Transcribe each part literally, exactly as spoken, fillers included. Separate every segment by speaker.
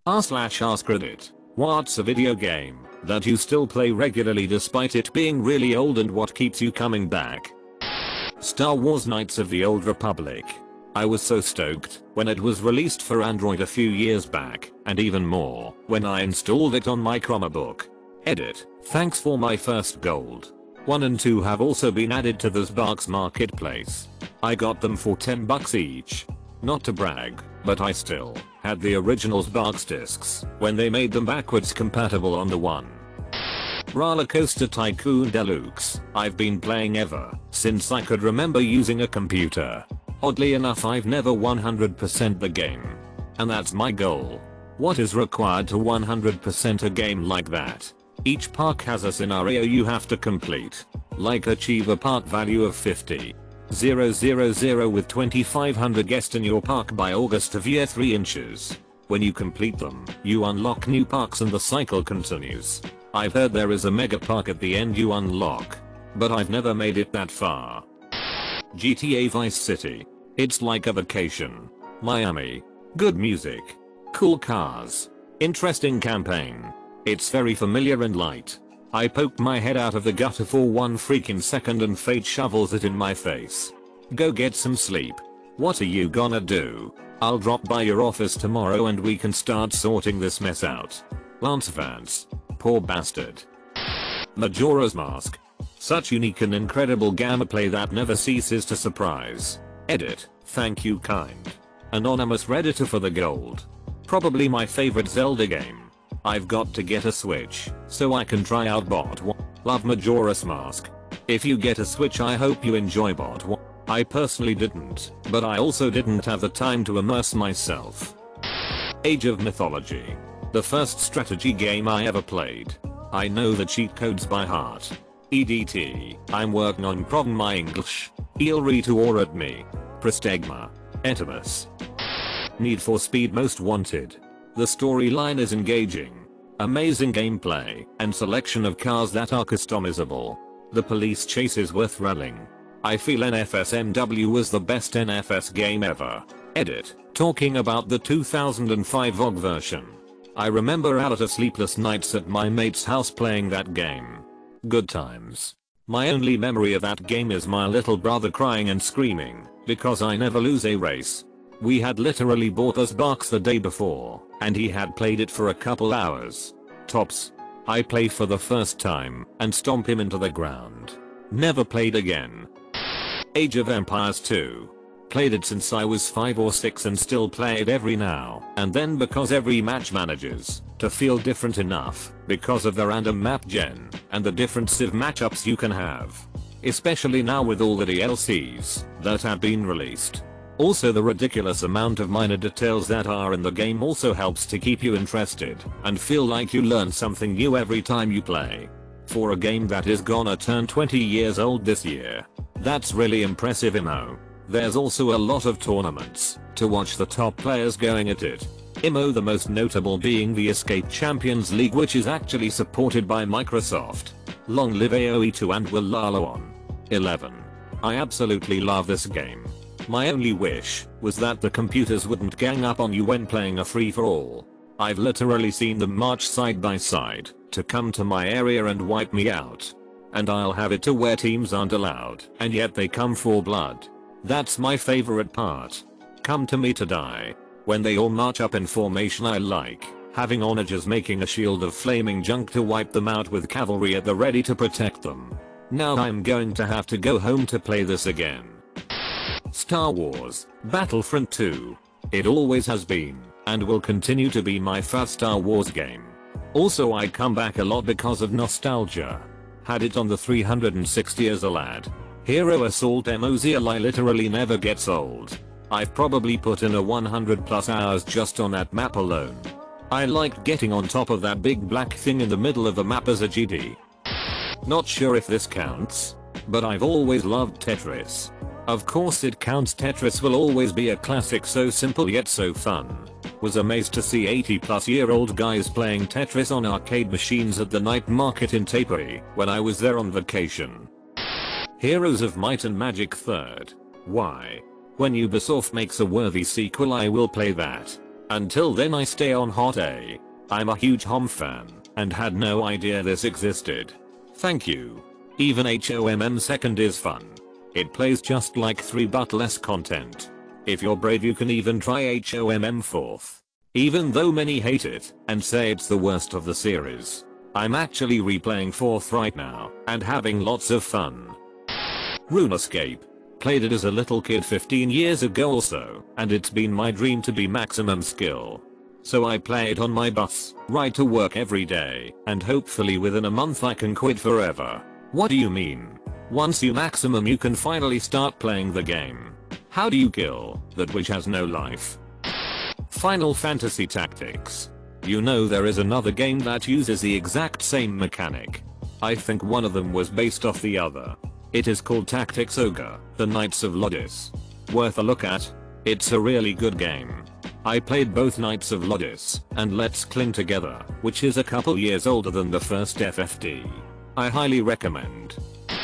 Speaker 1: R slash ask Reddit. What's a video game that you still play regularly despite it being really old, and what keeps you coming back? Star Wars Knights of the Old Republic. I was so stoked when it was released for Android a few years back, and even more when I installed it on my Chromebook. Edit. Thanks for my first gold. one and two have also been added to the Xbox marketplace. I got them for ten bucks each. Not to brag, but I still had the original Xbox discs when they made them backwards compatible on the one. Roller Coaster Tycoon Deluxe. I've been playing ever since I could remember using a computer. Oddly enough, I've never one hundred percent the game. And that's my goal. What is required to one hundred percent a game like that? Each park has a scenario you have to complete. Like achieve a park value of fifty thousand with twenty-five hundred guests in your park by August of year three inches. When you complete them, you unlock new parks and the cycle continues. I've heard there is a mega park at the end you unlock, but I've never made it that far. G T A Vice City. It's like a vacation. Miami. Good music. Cool cars. Interesting campaign. It's very familiar and light. I poked my head out of the gutter for one freaking second and fate shovels it in my face. Go get some sleep. What are you gonna do? I'll drop by your office tomorrow and we can start sorting this mess out. Lance Vance. Poor bastard. Majora's Mask. Such unique and incredible gameplay that never ceases to surprise. Edit. Thank you, kind anonymous redditor, for the gold. Probably my favorite Zelda game. I've got to get a Switch so I can try out Bot one. Love Majora's Mask. If you get a Switch, I hope you enjoy Bot one. I personally didn't, but I also didn't have the time to immerse myself. Age of Mythology. The first strategy game I ever played. I know the cheat codes by heart. E D T. I'm working on improving my English. Feel free to or at me. Prostegma. Etimus. Need for Speed Most Wanted. The storyline is engaging. Amazing gameplay and selection of cars that are customizable. The police chases were thrilling. I feel N F S M W was the best N F S game ever. Edit. Talking about the two thousand five V O G version. I remember out of sleepless nights at my mate's house playing that game. Good times. My only memory of that game is my little brother crying and screaming because I never lose a race. We had literally bought us box the day before, and he had played it for a couple hours. Tops. I play for the first time and stomp him into the ground. Never played again. Age of Empires two. Played it since I was five or six and still play it every now and then because every match manages to feel different enough because of the random map gen and the different civ matchups you can have. Especially now with all the D L Cs that have been released. Also, the ridiculous amount of minor details that are in the game also helps to keep you interested and feel like you learn something new every time you play. For a game that is gonna turn twenty years old this year, that's really impressive, I M O. There's also a lot of tournaments to watch the top players going at it. I M O, the most notable being the Escape Champions League, which is actually supported by Microsoft. Long live A O E two and will Lalo on. eleven. I absolutely love this game. My only wish was that the computers wouldn't gang up on you when playing a free-for-all. I've literally seen them march side by side to come to my area and wipe me out. And I'll have it to where teams aren't allowed, and yet they come for blood. That's my favorite part. Come to me to die. When they all march up in formation, I like having onagers making a shield of flaming junk to wipe them out with cavalry at the ready to protect them. Now I'm going to have to go home to play this again. Star Wars Battlefront two. It always has been and will continue to be my first Star Wars game. Also, I come back a lot because of nostalgia. Had it on the three sixty as a lad. Hero Assault M O Z L I literally never gets old. I've probably put in a one hundred plus hours just on that map alone. I liked getting on top of that big black thing in the middle of the map as a G D. Not sure if this counts, but I've always loved Tetris. Of course it counts. Tetris will always be a classic, so simple yet so fun. Was amazed to see eighty plus year old guys playing Tetris on arcade machines at the night market in Tapari when I was there on vacation. Heroes of Might and Magic third. Why? When Ubisoft makes a worthy sequel, I will play that. Until then I stay on hot A. I'm a huge H O M fan and had no idea this existed. Thank you. Even H O M M second is fun. It plays just like three but less content. If you're brave you can even try H O M M fourth. Even though many hate it and say it's the worst of the series. I'm actually replaying fourth right now and having lots of fun. RuneScape. Played it as a little kid fifteen years ago or so, and it's been my dream to be maximum skill. So I play it on my bus, ride to work every day, and hopefully within a month I can quit forever. What do you mean? Once you maximum you can finally start playing the game. How do you kill that which has no life? Final Fantasy Tactics. You know there is another game that uses the exact same mechanic. I think one of them was based off the other. It is called Tactics Ogre, The Knights of Lodis. Worth a look at. It's a really good game. I played both Knights of Lodis and Let's Cling Together, which is a couple years older than the first F F D. I highly recommend.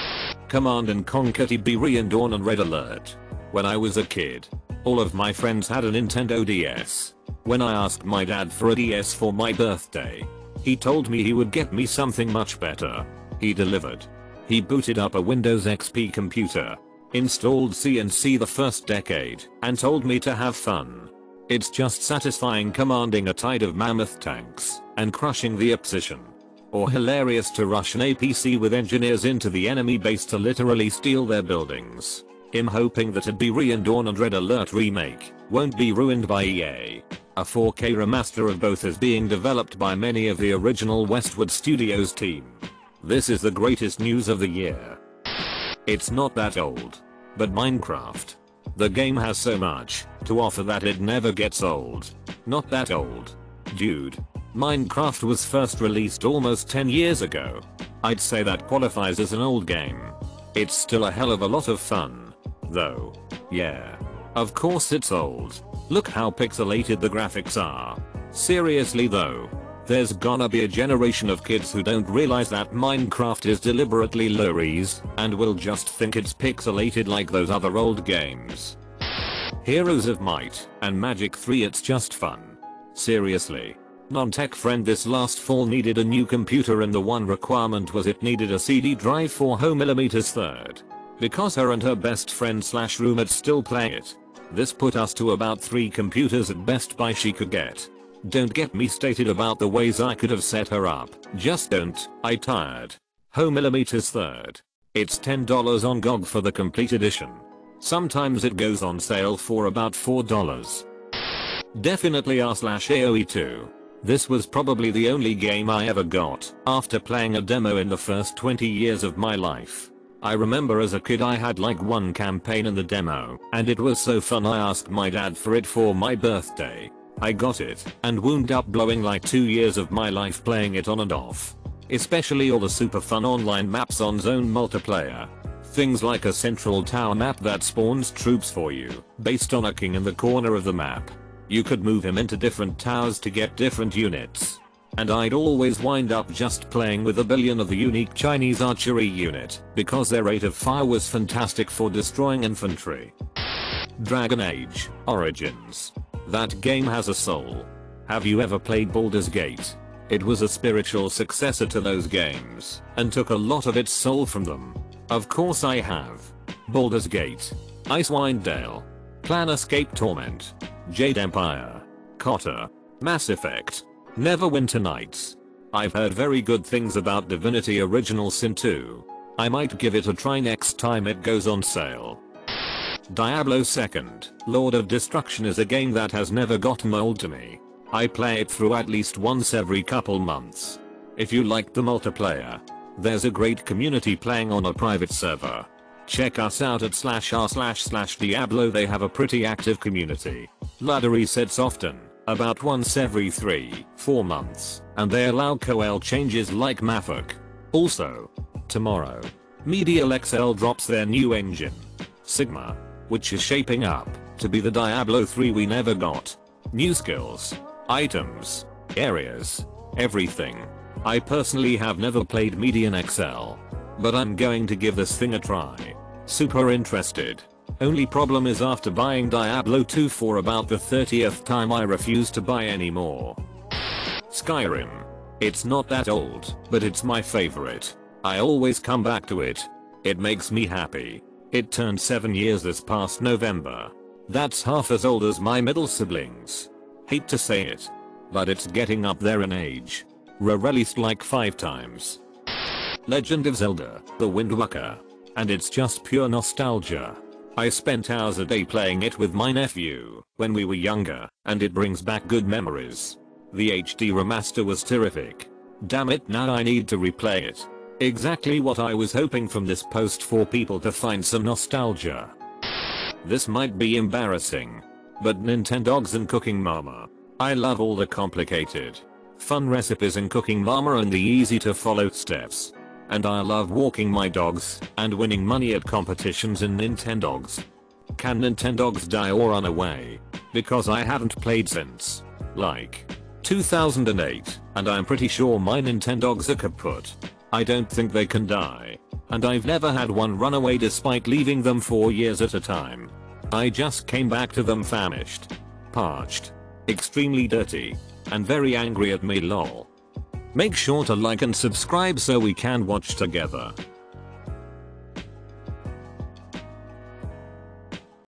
Speaker 1: Command and Conquer T B R and Dawn and Red Alert. When I was a kid, all of my friends had a Nintendo D S. When I asked my dad for a D S for my birthday, he told me he would get me something much better. He delivered. He booted up a Windows X P computer, installed C N C the first decade, and told me to have fun. It's just satisfying commanding a tide of mammoth tanks and crushing the opposition. Or hilarious to rush an A P C with engineers into the enemy base to literally steal their buildings. I'm hoping that a B R and Dawn and Red Alert remake won't be ruined by E A. A four K remaster of both is being developed by many of the original Westwood Studios team. This is the greatest news of the year. It's not that old. But Minecraft. The game has so much to offer that it never gets old. Not that old. Dude. Minecraft was first released almost ten years ago. I'd say that qualifies as an old game. It's still a hell of a lot of fun. Though. Yeah. Of course it's old. Look how pixelated the graphics are. Seriously though. There's gonna be a generation of kids who don't realize that Minecraft is deliberately low-res and will just think it's pixelated like those other old games. Heroes of Might and Magic three, it's just fun. Seriously. Non-tech friend this last fall needed a new computer and the one requirement was it needed a C D drive for four millimeter third. Because her and her best friend slash roommate still play it. This put us to about three computers at Best Buy she could get. Don't get me stated about the ways I could have set her up. Just don't. I tired. four millimeter third. It's ten dollars on G O G for the complete edition. Sometimes it goes on sale for about four dollars. Definitely r slash A O E two. This was probably the only game I ever got after playing a demo in the first twenty years of my life. I remember as a kid I had like one campaign in the demo and it was so fun I asked my dad for it for my birthday. I got it and wound up blowing like two years of my life playing it on and off. Especially all the super fun online maps on Zone multiplayer. Things like a central tower map that spawns troops for you based on a king in the corner of the map. You could move him into different towers to get different units. And I'd always wind up just playing with a billion of the unique Chinese archery unit because their rate of fire was fantastic for destroying infantry. Dragon Age Origins. That game has a soul. Have you ever played Baldur's Gate? It was a spiritual successor to those games and took a lot of its soul from them. Of course I have. Baldur's Gate, Icewind Dale, Planescape Torment, Jade Empire, Cotter, Mass Effect, Neverwinter Nights. I've heard very good things about Divinity Original Sin two. I might give it a try next time it goes on sale. Diablo two, Lord of Destruction is a game that has never gotten old to me. I play it through at least once every couple months. If you like the multiplayer, there's a great community playing on a private server. Check us out at slash r slash slash Diablo, they have a pretty active community. Ladder resets often, about once every three, four months, and they allow co-el changes like Mafok. Also, tomorrow, Medial X L drops their new engine, Sigma, which is shaping up to be the Diablo three we never got. New skills, items, areas, everything. I personally have never played Median X L, but I'm going to give this thing a try. Super interested. Only problem is after buying Diablo two for about the thirtieth time I refuse to buy any more. Skyrim. It's not that old, but it's my favorite. I always come back to it. It makes me happy. It turned seven years this past November. That's half as old as my middle siblings. Hate to say it, but it's getting up there in age. Re-released like five times. Legend of Zelda, The Wind Waker. And it's just pure nostalgia. I spent hours a day playing it with my nephew when we were younger, and it brings back good memories. The H D remaster was terrific. Damn it, now I need to replay it. Exactly what I was hoping from this post, for people to find some nostalgia. This might be embarrassing, but Nintendogs and Cooking Mama. I love all the complicated, fun recipes in Cooking Mama and the easy to follow steps. And I love walking my dogs and winning money at competitions in Nintendogs. Can Nintendogs die or run away? Because I haven't played since, like, two thousand eight, and I'm pretty sure my Nintendogs are kaput. I don't think they can die. And I've never had one run away despite leaving them for years at a time. I just came back to them famished, parched, extremely dirty, and very angry at me, lol. Make sure to like and subscribe so we can watch together.